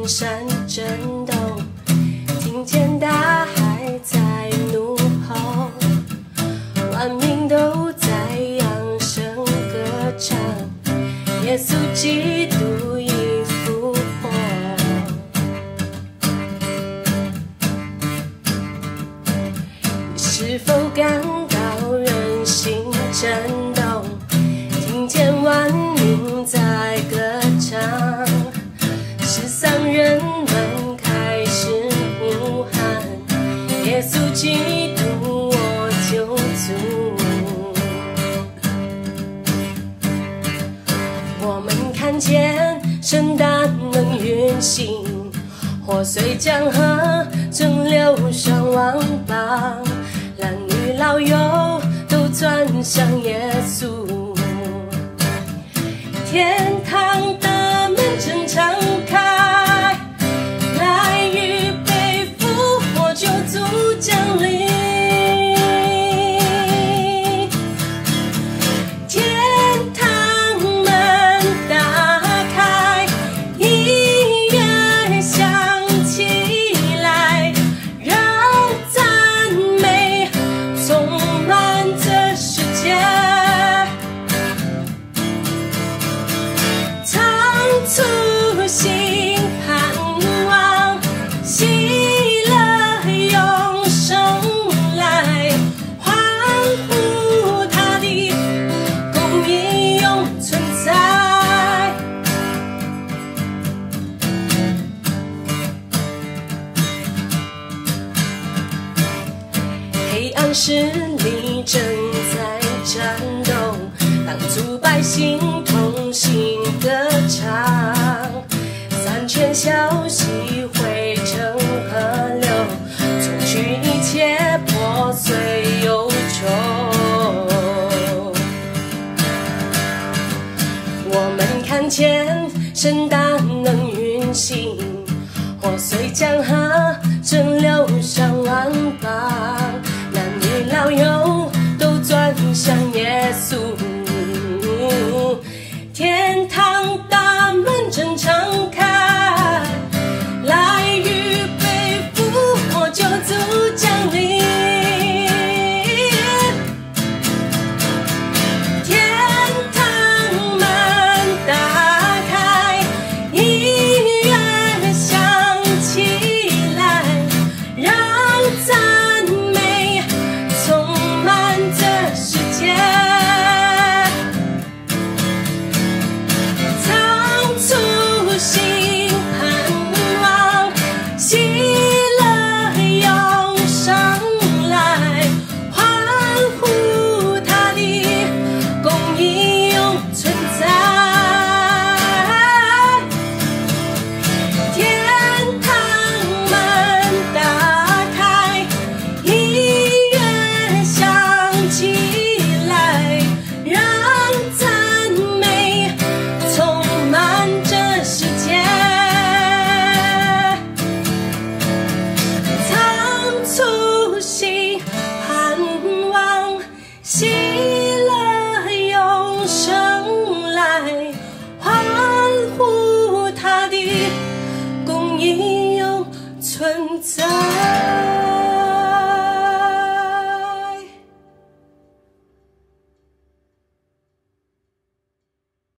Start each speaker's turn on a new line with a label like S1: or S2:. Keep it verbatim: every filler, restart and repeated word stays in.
S1: 山震动，听见大海在怒吼，万民都在扬声歌唱，耶稣基督已复活。你是否感到人心震动？听见万民在歌唱，世上人们开始呼喊，耶稣基督我救主。我们看见神大能运行，活水江河正流上万邦，男女老幼都转向耶稣。天堂的门正敞开，来预备复活救主降临。天堂门打开，音乐响起来，让赞美充满这世界。出心盼望，喜乐永生来，欢呼他的公义永存在。黑暗势力正在战斗，帮助百姓同心歌唱，三权消息汇成河流，冲去一切破碎忧愁。我们看见神大能运行，活水江河正流上万邦，男女老幼都转向耶稣。天堂大门正敞开，来预备复活救主降临。天堂门打开，音乐响起来，让赞美充满这世界。心盼望，喜乐永生来，欢呼他的公义永存在。天堂门打开，音乐响起来，让赞美充满这世界。出心盼望，喜乐永生来，欢呼他的公义永存在。